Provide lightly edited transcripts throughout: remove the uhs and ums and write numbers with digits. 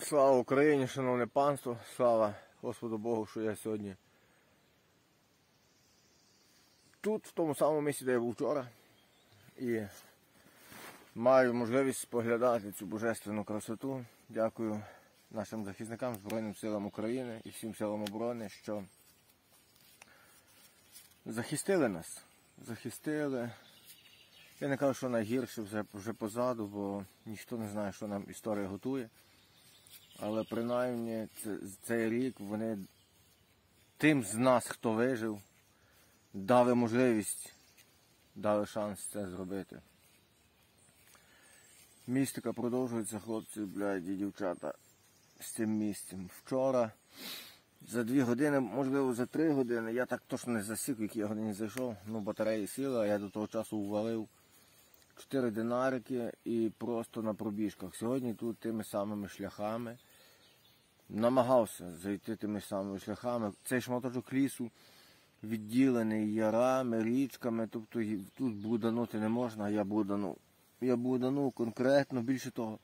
Слава Україні, шановне панство, слава Господу Богу, що я сьогодні тут, в тому самому місці, де я був вчора, і маю можливість споглядати цю божественну красоту. Дякую нашим захисникам, Збройним силам України і всім силам оборони, що захистили нас. Захистили. Я не кажу, що найгірше вже позаду, бо ніхто не знає, що нам історія готує. Але принаймні цей рік вони тим з нас, хто вижив, дали можливість, дали шанс це зробити. Містика продовжується, хлопці, блядь, і дівчата, з цим місцем. Вчора за 2 години, можливо за 3 години, я так точно не засік, в якій я годині зайшов, батареї сіли, а я до того часу увалив 4 динарики і просто на пробіжках. Сьогодні тут тими самими шляхами намагався зайти тими самими шляхами. Цей шматочок лісу відділений ярами, річками, тобто тут буданути не можна, а я буданув. Я буданув конкретно, більше того.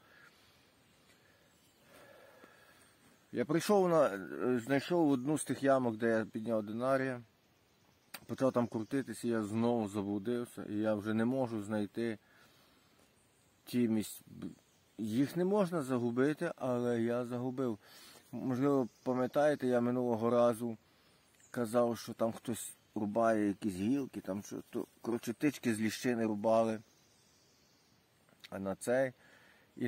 Я знайшов одну з тих ямок, де я підняв динарія, почав там крутитися, я знову заблудився, і я вже не можу знайти ті місця. Їх не можна загубити, але я загубив. Можливо, пам'ятаєте, я минулого разу казав, що там хтось рубає якісь гілки, там що, коротше, тички з ліщини рубали, а на цей, і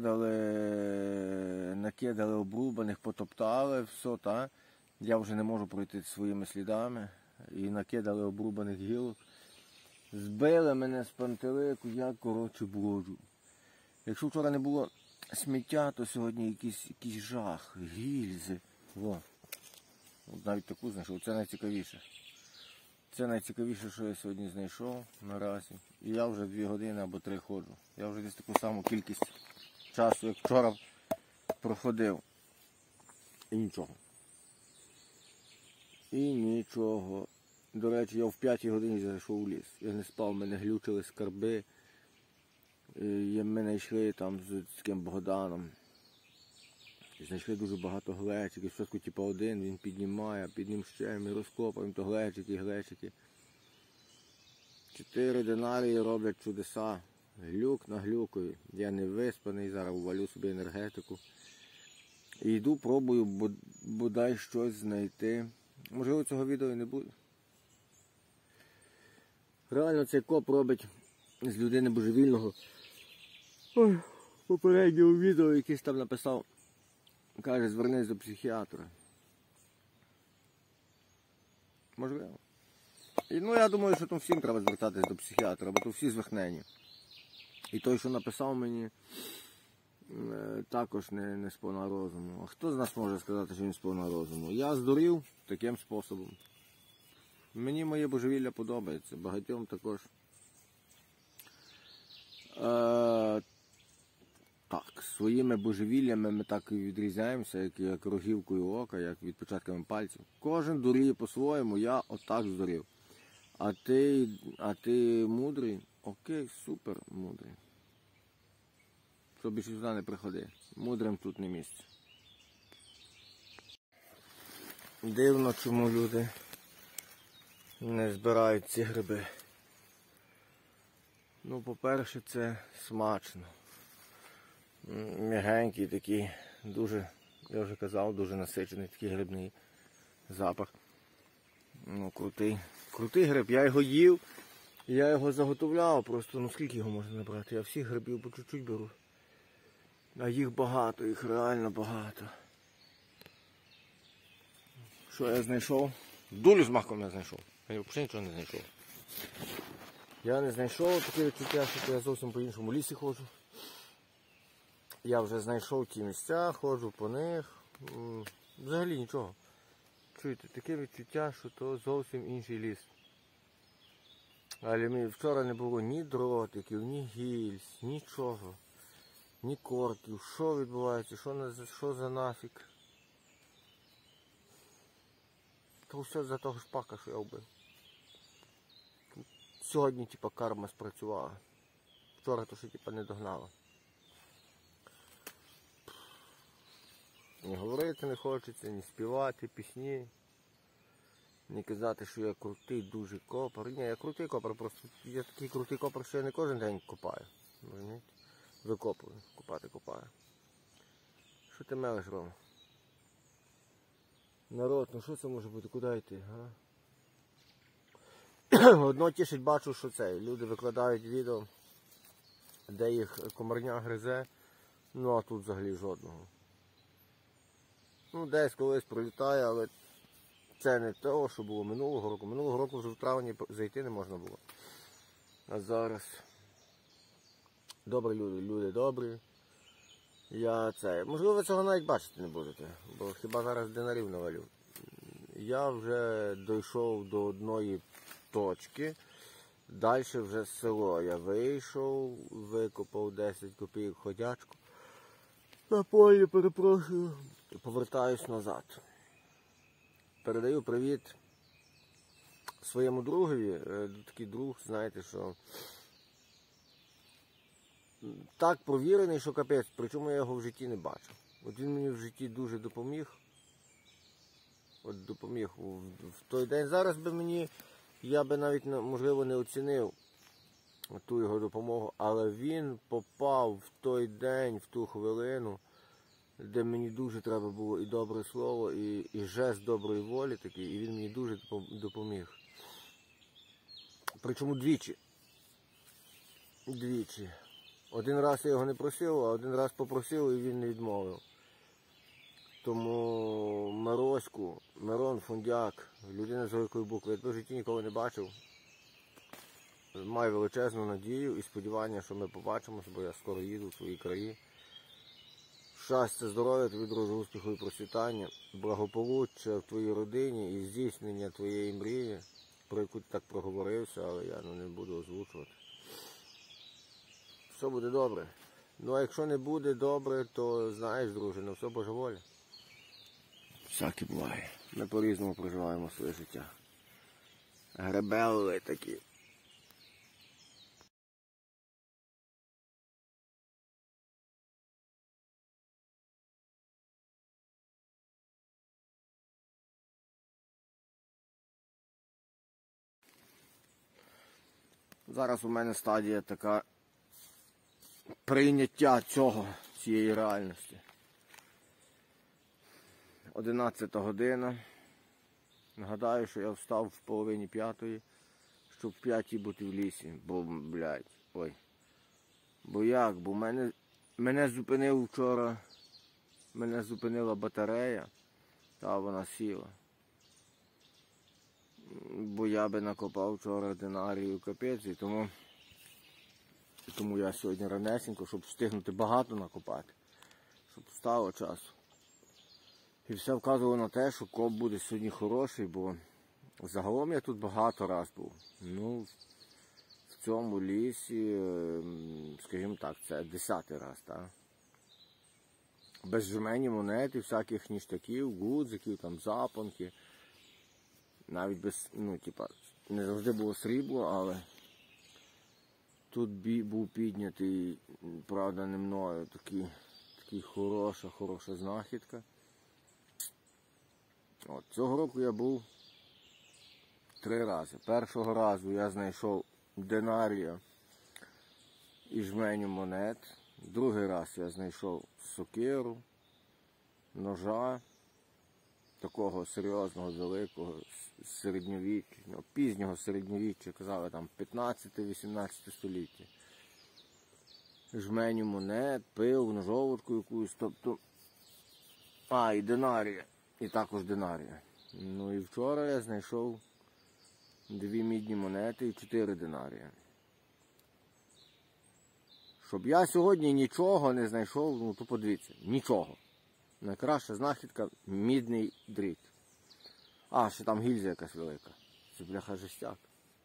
накидали обрубаних, потоптали, все, та. Я вже не можу пройти своїми слідами, і накидали обрубаних гілок. Збили мене з пантелику, я, коротше, броджу. Якщо вчора не було сміття, то сьогодні якийсь жах, гільзи. Во. От навіть таку знайшов, це найцікавіше. Це найцікавіше, що я сьогодні знайшов наразі. І я вже 2 години або 3 ходжу. Я вже десь таку саму кількість часу, як вчора, проходив. І нічого. І нічого. До речі, я в 5 годині зайшов у ліс. Я не спав, мене глючили скарби. Ми знайшли там з таким Богданом. Знайшли дуже багато глечиків. Спочатку типу один, він піднімає, а під ним ще ми розкопаємо, то глечики. 4 динарії роблять чудеса. Глюк на глюкові. Я не виспаний, зараз увалю собі енергетику. І йду, пробую бодай щось знайти. Можливо, цього відео і не буде. Реально цей коп робить з людини божевільного. Ой, попередньому відео якийсь там написав, каже, звернись до психіатра. Можливо. І, я думаю, що там всім треба звертатись до психіатра, бо то всі звихнені. І той, що написав мені, також не сповна розуму. А хто з нас може сказати, що він сповна розуму? Я здурів таким способом. Мені моє божевілля подобається, багатьом також. Так, своїми божевіллями ми так і відрізняємося, як рогівкою ока, як відпечатками пальців. Кожен дуріє по-своєму, я отак здурів. А ти мудрий? Окей, супер мудрий. Що більше сюди не приходи. Мудрим тут не місце. Дивно, чому люди не збирають ці гриби. По-перше, це смачно. М'ягенький такий, дуже, я вже казав, дуже насичений такий грибний запах. Крутий. Крутий гриб. Я його їв, я його заготовляв, просто, скільки його можна набрати? Я всіх грибів по чуть-чуть беру. А їх багато, їх реально багато. Що я знайшов? Дулю з маком я знайшов. Я взагалі нічого не знайшов. Я не знайшов таке відчуття, що я зовсім по іншому лісі ходжу. Я вже знайшов ті місця, ходжу по них. Взагалі нічого. Чуєте, таке відчуття, що то зовсім інший ліс. Але вчора не було ні дротиків, ні гільз, нічого. Ні корків. Що відбувається, що за нафіг? То все за того шпака, що я вбив. Сьогодні карма спрацювала. Вчора то що не догнала. Ні говорити не хочеться, ні співати пісні, ні казати, що я крутий дуже копар. Ні, я крутий копар, просто я такий крутий копар, що я не кожен день копаю. Викопую, копати копаю. Що ти мелиш, Рома? Народ, ну що це може бути? Куди йти? Одно тішить, бачу, що це. Люди викладають відео, де їх комарня гризе, ну а тут взагалі жодного. Ну десь колись пролітає, але це не того, що було минулого року. Минулого року вже в травні зайти не можна було. А зараз добрі люди добрі. Можливо, ви цього навіть бачити не будете, бо хіба зараз динарів навалю. Я вже дійшов до одної точки, далі вже село. Я вийшов, викопав 10 копійок ходячку. На полі, перепрошую, повертаюсь назад. Передаю привіт своєму другові. Такий друг, знаєте, що так провірений, що капець, причому я його в житті не бачив. От він мені в житті дуже допоміг. От допоміг в той день. Зараз би мені, я би навіть, можливо, не оцінив ту його допомогу, але він попав в той день, в ту хвилину, де мені дуже треба було і добре слово, і жест доброї волі такий, і він мені дуже допоміг. Причому двічі. Двічі. Один раз я його не просив, а один раз попросив і він не відмовив. Тому Мироську, Мирон Фундяк, людина з великої букви, я в житті ніколи не бачив. Маю величезну надію і сподівання, що ми побачимося, бо я скоро їду в свої краї. Щастя, здоров'я, тобі, друже, успіху і процвітання, благополуччя в твоїй родині і здійснення твоєї мрії, про яку ти так проговорився, але я не буду озвучувати. Все буде добре. Ну а якщо не буде добре, то знаєш, друже, на все Божа воля. Всяке буває. Ми по-різному проживаємо своє життя. Гребели такі. Зараз у мене стадія така прийняття цієї реальності. 11 година. Нагадаю, що я встав в половині 5-ї, щоб в 5-й бути в лісі. Бо, Бо мене зупинив вчора, мене зупинила батарея, та вона сіла. Бо я би накопав вчора динарію капець, і тому я сьогодні ранесенько, щоб встигнути багато накопати, щоб стало часу. І все вказувало на те, що коп буде сьогодні хороший, бо загалом я тут багато раз був. Ну, в цьому лісі, скажімо так, це 10-й раз, так? Без жменів монет і всяких ніштяків, гудзиків, там, запонки. Навіть без, не завжди було срібло, але тут був піднятий, правда, не мною, такий хороша знахідка. От, цього року я був 3 рази. Першого разу я знайшов динарія і жменю монет. Другий раз я знайшов сокиру, ножа, такого серйозного, великого, середньовіччя, пізнього середньовіччя, казали, там 15-18 століття. Жменю монет, пил, ножовочку якусь, тобто, і динарія. І також динарія. Ну і вчора я знайшов 2 мідні монети і 4 динарія. Щоб я сьогодні нічого не знайшов, то подивіться, нічого. Найкраща знахідка – мідний дріт. Ще там гільза якась велика. Це, бляха, жестяк.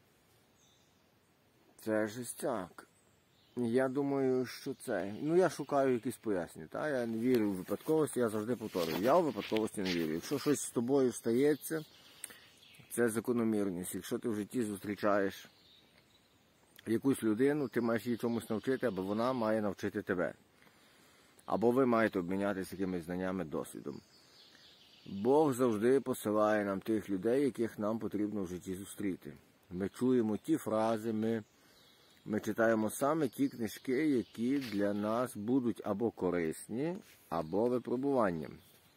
Це жестяк. Я думаю, що це... я шукаю якісь пояснення, та? Я не вірю в випадковості, я завжди повторюю. Я у випадковості не вірю. Якщо щось з тобою стається, це закономірність. Якщо ти в житті зустрічаєш якусь людину, ти маєш її чомусь навчити, або вона має навчити тебе. або ви маєте обмінятися якимись знаннями, досвідом. Бог завжди посилає нам тих людей, яких нам потрібно в житті зустріти. Ми чуємо ті фрази, ми читаємо саме ті книжки, які для нас будуть або корисні, або випробуванням.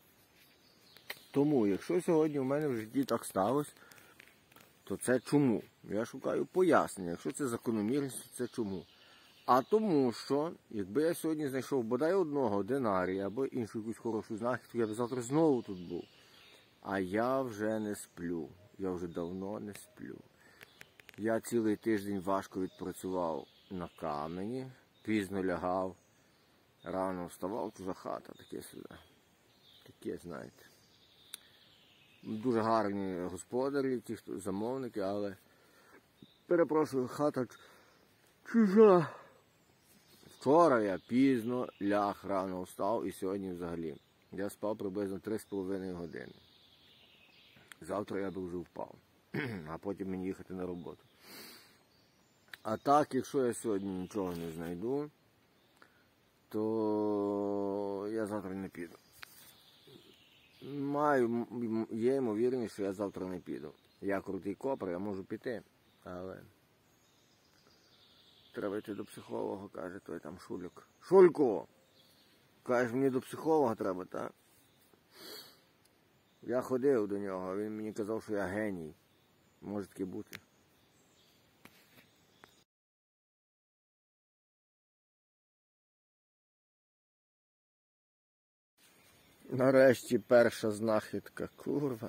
Тому, якщо сьогодні у мене в житті так сталося, то це чому? Я шукаю пояснення. Якщо це закономірність, то це чому? А тому, що, якби я сьогодні знайшов бодай одного динарія або іншу якусь хорошу знахідку, я б завтра знову тут був. А я вже не сплю. Я вже давно не сплю. Я цілий тиждень важко відпрацював на камені, пізно лягав, рано вставав, чужа хата, таке сюди. Таке, знаєте. Дуже гарні господарі, ті, хто замовники, але, перепрошую, хата чужа. Вчора я пізно ляг, рано встав і сьогодні взагалі. Я спав приблизно 3,5 години. Завтра я би вже впав, а потім мені їхати на роботу. А так, якщо я сьогодні нічого не знайду, то я завтра не піду. Є ймовірність, що я завтра не піду. Я крутий копер, я можу піти, але треба йти до психолога, каже той там Шулік. Шулько! Кажеш, мені до психолога треба, так? Я ходив до нього, він мені казав, що я геній. Може таке бути. Нарешті перша знахідка, курва.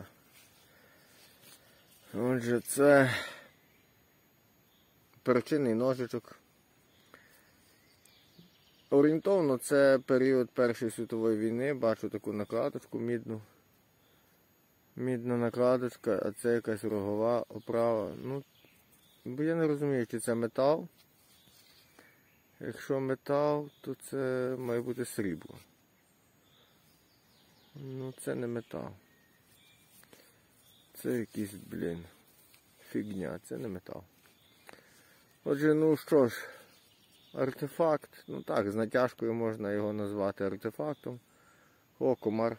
Отже, це перочинний ножичок. Орієнтовно це період Першої світової війни. Бачу таку накладочку мідну. Мідна накладочка, а це якась рогова оправа. Ну, бо я не розумію, чи це метал. Якщо метал, то це має бути срібло. Ну, це не метал. Це якийсь, фігня, це не метал. Отже, ну що ж, артефакт, ну так, з натяжкою можна його назвати артефактом. О, комар.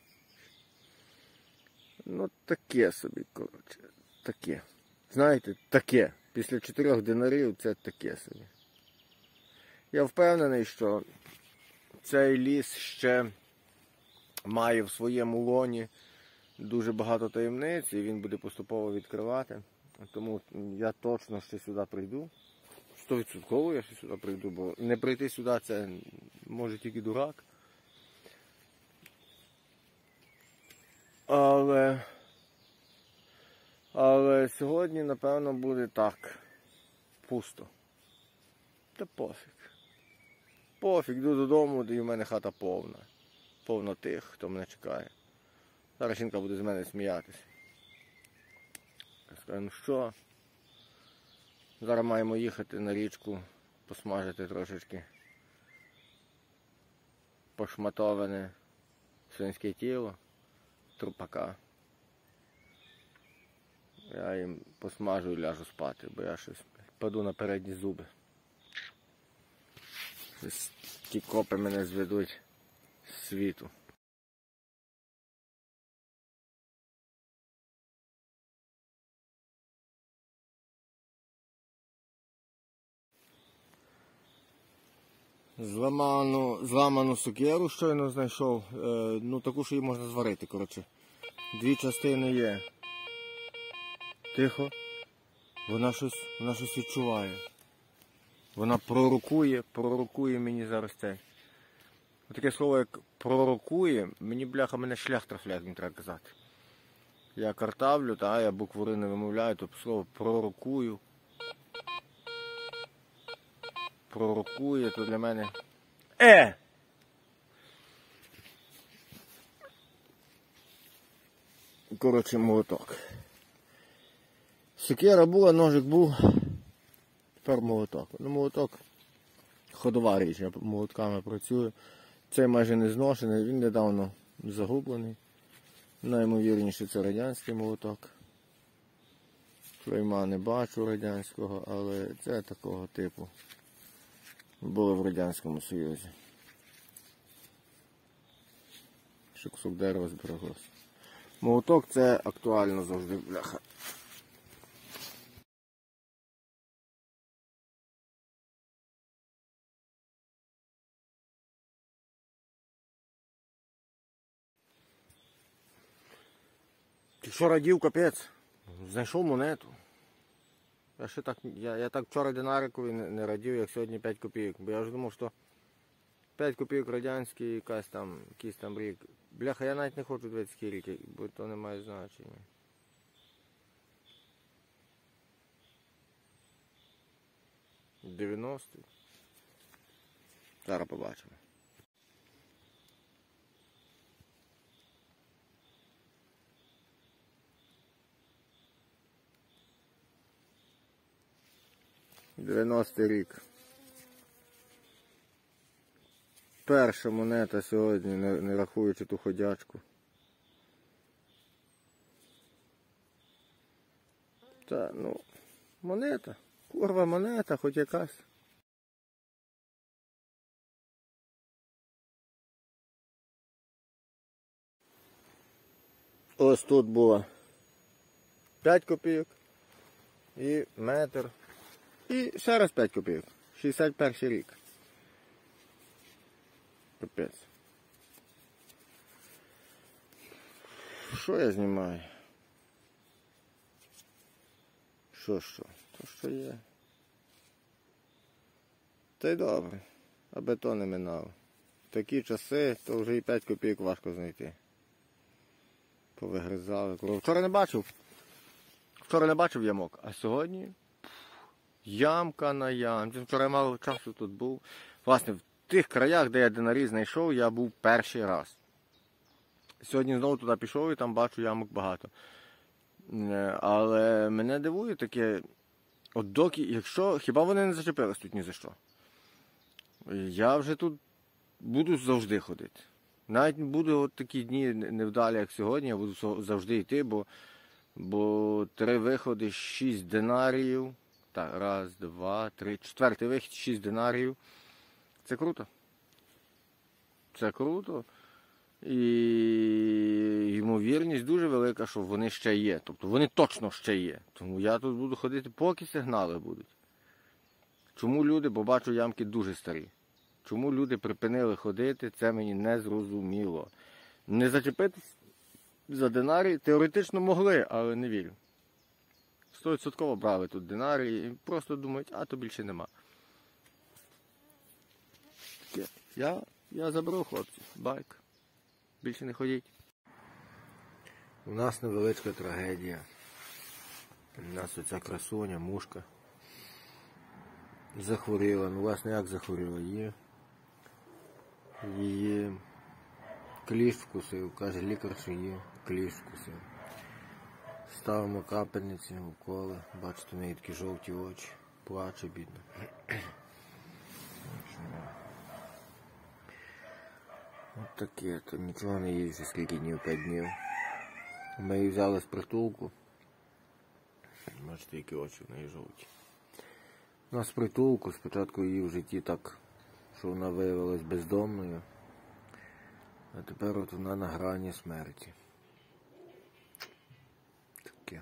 Ну, таке собі, коротше, таке. Знаєте, таке. Після 4 динарів це таке собі. Я впевнений, що цей ліс ще має в своєму лоні дуже багато таємниць, і він буде поступово відкривати. Тому я точно ще сюди прийду. 100% я ще сюди прийду, бо не прийти сюди це може тільки дурак. Але сьогодні, напевно, буде так. Пусто. Та пофіг. Пофіг, йду додому, і в мене хата повна. Повно тих, хто мене чекає. Зараз жінка буде з мене сміятися. Я скажу, ну що? Зараз маємо їхати на річку, посмажити трошечки пошматоване свинське тіло, трупака. Я їм посмажу і ляжу спати, бо я щось паду на передні зуби. Ті копи мене зведуть з світу. Зламану сокиру щойно знайшов, ну таку, що її можна зварити, коротше. 2 частини є. Тихо. Вона щось відчуває. Вона пророкує мені зараз це. Таке слово, як пророкує, мені, бляха, мене шлях трафляє, не треба казати. Я картавлю, я букву «р» не вимовляю, то слово пророкую. Пророкує, то для мене... Коротше, молоток. Сокира була, ножик був, тепер молоток. Ну, молоток ходова річ, я молотками працюю. Цей майже не зношений, він недавно загублений. Наймовірніше це радянський молоток. Клейма не бачу радянського, але це такого типу. Було в Радянському Союзі. Ще кусок дерева збереглося. Молоток це актуально завжди, бляха. Ти що радів, капець? Знайшов монету. Я так вчора динарикові не радів, як сьогодні 5 копійок. Бо я вже думав, що 5 копійок радянські, якийсь там рік. Бляха, я навіть не хочу дивитися скільки, бо то не має значення. — 90. Зараз побачимо. — 90-й рік. Перша монета сьогодні, не рахуючи ту ходячку. Та, ну, монета. Курва монета, хоч якась. Ось тут було 5 копійок і метр. І ще раз 5 копійок. 61 рік. Капець. Що я знімаю? Що? То що є? Та й добре. Аби то не минало. В такі часи, то вже і 5 копійок важко знайти. Повигризали. Вчора не бачив ямок, а сьогодні ямка на ямці. Вчора я мало часу тут був. Власне, в тих краях, де я динарі знайшов, я був перший раз. Сьогодні знову туди пішов і там бачу ямок багато. Але мене дивує таке, от доки, якщо, хіба вони не зачепились тут ні за що. Я вже тут буду завжди ходити. Навіть буду от такі дні невдалі, як сьогодні, я буду завжди йти, бо 3 виходи, 6 динаріїв. Так, 1, 2, 3, 4-й вихід, 6 динаріїв. Це круто. Це круто. І ймовірність дуже велика, що вони ще є. Тобто вони точно ще є. Тому я тут буду ходити, поки сигнали будуть. Чому люди, бо бачу ямки дуже старі. Чому люди припинили ходити, це мені не зрозуміло. Не зачепитись за динарій теоретично могли, але не вірю. 100% брали тут динарії і просто думають, а то більше нема. Я заберу, хлопці, байк. Більше не ходіть. У нас невеличка трагедія. У нас оця красуня, мушка, захворіла. Ну, власне, як захворіла? Її кліщ вкусив. Каже лікар, що її кліщ вкусив. Ставимо капельниці, уколи. Бачите, в неї такі жовті очі. Плаче, бідно. От таке, то нічого не їсть вже скільки днів, 5 днів. Ми її взяли з притулку. Бачите, які очі в неї жовті. У нас з притулку, спочатку її в житті так, що вона виявилась бездомною. А тепер от вона на грані смерті. Таке.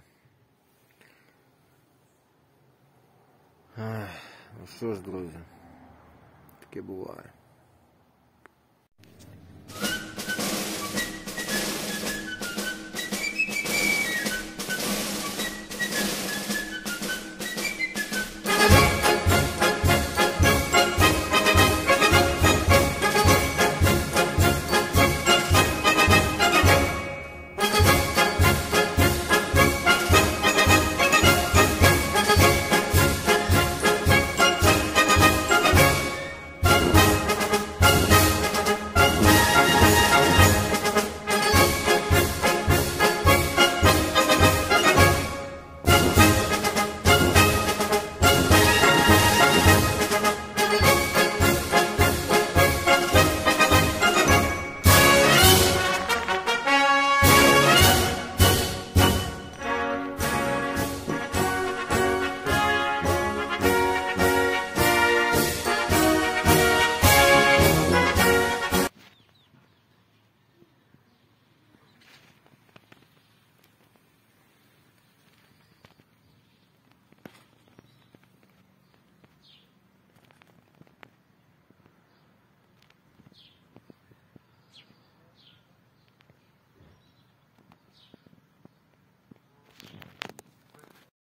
Ну що ж, друзі, таке буває.